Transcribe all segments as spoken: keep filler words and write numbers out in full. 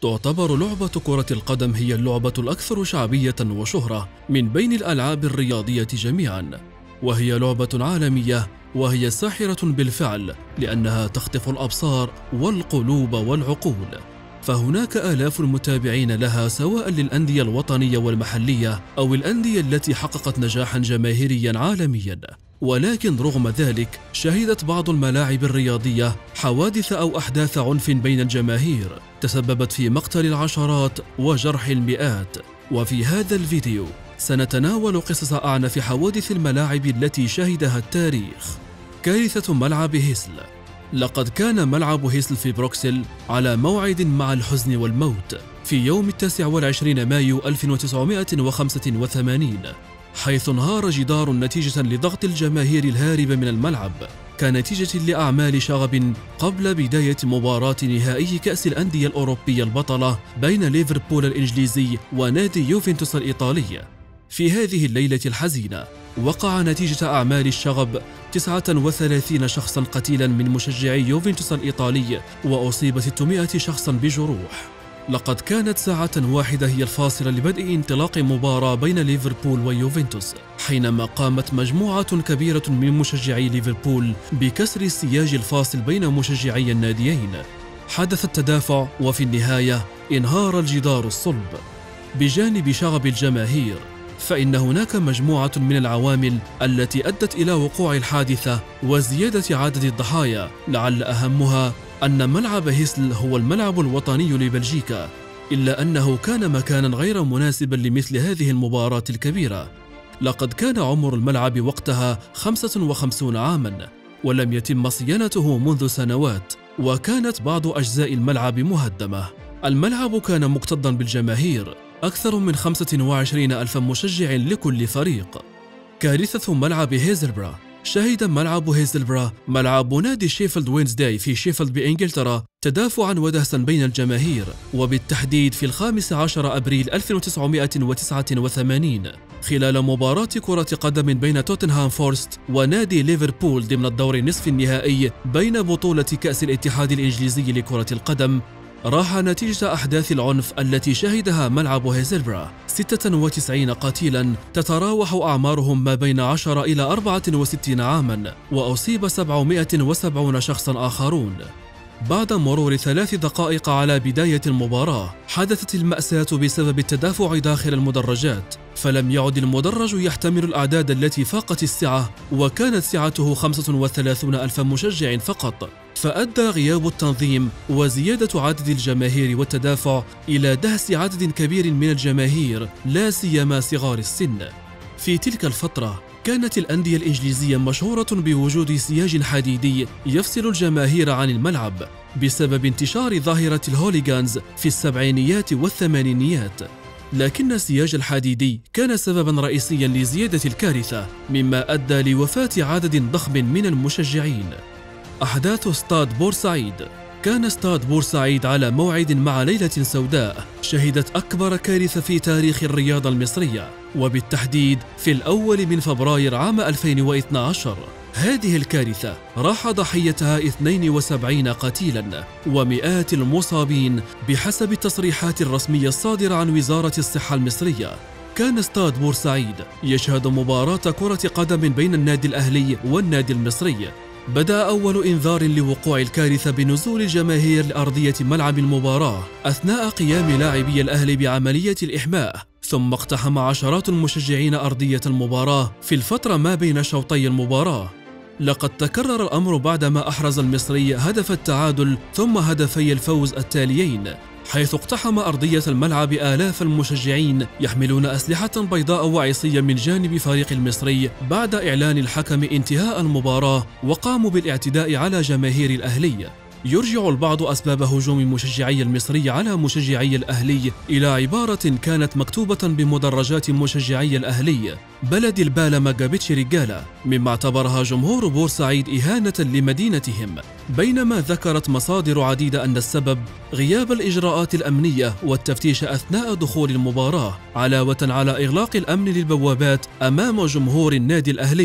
تعتبر لعبة كرة القدم هي اللعبة الأكثر شعبية وشهرة من بين الألعاب الرياضية جميعاً، وهي لعبة عالمية، وهي ساحرة بالفعل لأنها تخطف الأبصار والقلوب والعقول. فهناك آلاف المتابعين لها سواء للأندية الوطنية والمحلية أو الأندية التي حققت نجاحاً جماهيرياً عالمياً. ولكن رغم ذلك شهدت بعض الملاعب الرياضية حوادث أو أحداث عنف بين الجماهير تسببت في مقتل العشرات وجرح المئات. وفي هذا الفيديو سنتناول قصص أعنف حوادث الملاعب التي شهدها التاريخ. كارثة ملعب هيسل. لقد كان ملعب هيسل في بروكسل على موعد مع الحزن والموت في يوم التاسع والعشرين مايو ألف وتسعمائة وخمسة وثمانين، حيث انهار جدار نتيجة لضغط الجماهير الهاربة من الملعب كنتيجة لأعمال شغب قبل بداية مباراة نهائي كأس الأندية الأوروبية البطلة بين ليفربول الإنجليزي ونادي يوفنتوس الإيطالي. في هذه الليلة الحزينة وقع نتيجة أعمال الشغب تسعة وثلاثين شخصا قتيلا من مشجعي يوفنتوس الإيطالي، وأصيب ستمائة شخصا بجروح. لقد كانت ساعة واحدة هي الفاصلة لبدء انطلاق مباراة بين ليفربول ويوفنتوس، حينما قامت مجموعة كبيرة من مشجعي ليفربول بكسر السياج الفاصل بين مشجعي الناديين. حدث التدافع، وفي النهاية انهار الجدار الصلب. بجانب شغب الجماهير، فإن هناك مجموعة من العوامل التي أدت إلى وقوع الحادثة وزيادة عدد الضحايا، لعل أهمها أن ملعب هيسل هو الملعب الوطني لبلجيكا، إلا أنه كان مكانا غير مناسبا لمثل هذه المباراة الكبيرة. لقد كان عمر الملعب وقتها خمسة وخمسين عاما، ولم يتم صيانته منذ سنوات، وكانت بعض أجزاء الملعب مهدمة. الملعب كان مكتظا بالجماهير، أكثر من خمسة وعشرين ألف مشجع لكل فريق. كارثة ملعب هيزلبرا. شهد ملعب هيزلبرا ملعب نادي شيفيلد وينزداي في شيفيلد بإنجلترا تدافعا ودهسا بين الجماهير، وبالتحديد في الخامس عشر أبريل ألف وتسعمائة وتسعة وثمانين خلال مباراة كرة قدم بين توتنهام فورست ونادي ليفربول ضمن الدور النصف النهائي بين بطولة كأس الاتحاد الإنجليزي لكرة القدم. راح نتيجة أحداث العنف التي شهدها ملعب هيزلبرا ستة وتسعين قتيلا تتراوح أعمارهم ما بين عشرة إلى أربعة وستين عاما، وأصيب سبعمائة وسبعين شخصا آخرون. بعد مرور ثلاث دقائق على بداية المباراة حدثت المأساة بسبب التدافع داخل المدرجات، فلم يعد المدرج يحتمل الأعداد التي فاقت السعة، وكانت سعته خمسة وثلاثين ألف مشجع فقط، فأدى غياب التنظيم وزيادة عدد الجماهير والتدافع إلى دهس عدد كبير من الجماهير، لا سيما صغار السن. في تلك الفترة كانت الأندية الإنجليزية مشهورة بوجود سياج حديدي يفصل الجماهير عن الملعب بسبب انتشار ظاهرة الهوليغانز في السبعينيات والثمانينيات، لكن السياج الحديدي كان سببا رئيسيا لزيادة الكارثة، مما أدى لوفاة عدد ضخم من المشجعين. أحداث استاد بورسعيد. كان استاد بورسعيد على موعد مع ليلة سوداء شهدت أكبر كارثة في تاريخ الرياضة المصرية، وبالتحديد في الأول من فبراير عام ألفين واثني عشر. هذه الكارثة راح ضحيتها اثنين وسبعين قتيلا ومئات المصابين بحسب التصريحات الرسمية الصادرة عن وزارة الصحة المصرية. كان استاد بورسعيد يشهد مباراة كرة قدم بين النادي الأهلي والنادي المصري. بدأ أول إنذار لوقوع الكارثة بنزول الجماهير لأرضية ملعب المباراة أثناء قيام لاعبي الأهلي بعملية الإحماء، ثم اقتحم عشرات المشجعين أرضية المباراة في الفترة ما بين شوطي المباراة. لقد تكرر الأمر بعدما أحرز المصري هدف التعادل ثم هدفي الفوز التاليين، حيث اقتحم أرضية الملعب آلاف المشجعين يحملون أسلحة بيضاء وعصية من جانب فريق المصري بعد إعلان الحكم انتهاء المباراة، وقاموا بالاعتداء على جماهير الأهلي. يرجع البعض أسباب هجوم مشجعي المصري على مشجعي الأهلي إلى عبارة كانت مكتوبة بمدرجات مشجعي الأهلي: بلد البالة ما جابتش رجالة، مما اعتبرها جمهور بورسعيد إهانة لمدينتهم، بينما ذكرت مصادر عديدة أن السبب غياب الإجراءات الأمنية والتفتيش أثناء دخول المباراة، علاوة على إغلاق الأمن للبوابات أمام جمهور النادي الأهلي.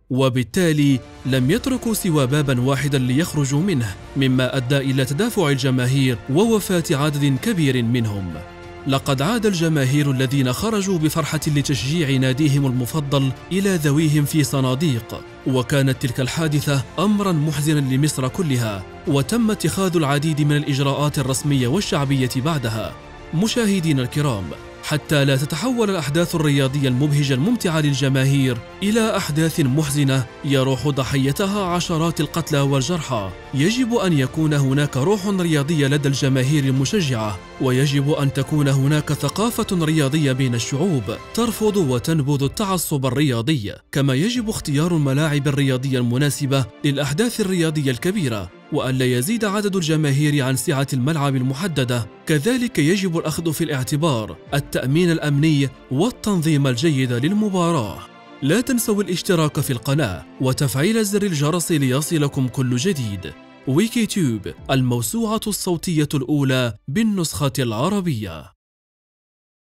وبالتالي لم يتركوا سوى بابا واحدا ليخرجوا منه، مما أدى إلى تدافع الجماهير ووفاة عدد كبير منهم. لقد عاد الجماهير الذين خرجوا بفرحة لتشجيع ناديهم المفضل إلى ذويهم في صناديق، وكانت تلك الحادثة أمرا محزنا لمصر كلها، وتم اتخاذ العديد من الإجراءات الرسمية والشعبية بعدها. مشاهدينا الكرام، حتى لا تتحول الأحداث الرياضية المبهجة الممتعة للجماهير إلى أحداث محزنة يروح ضحيتها عشرات القتلى والجرحى، يجب أن يكون هناك روح رياضية لدى الجماهير المشجعة، ويجب أن تكون هناك ثقافة رياضية بين الشعوب ترفض وتنبذ التعصب الرياضي، كما يجب اختيار الملاعب الرياضية المناسبة للأحداث الرياضية الكبيرة، وألا يزيد عدد الجماهير عن سعة الملعب المحددة. كذلك يجب الأخذ في الاعتبار التأمين الأمني والتنظيم الجيد للمباراة. لا تنسوا الاشتراك في القناة وتفعيل زر الجرس ليصلكم كل جديد. ويكيتيوب، الموسوعة الصوتية الأولى بالنسخة العربية.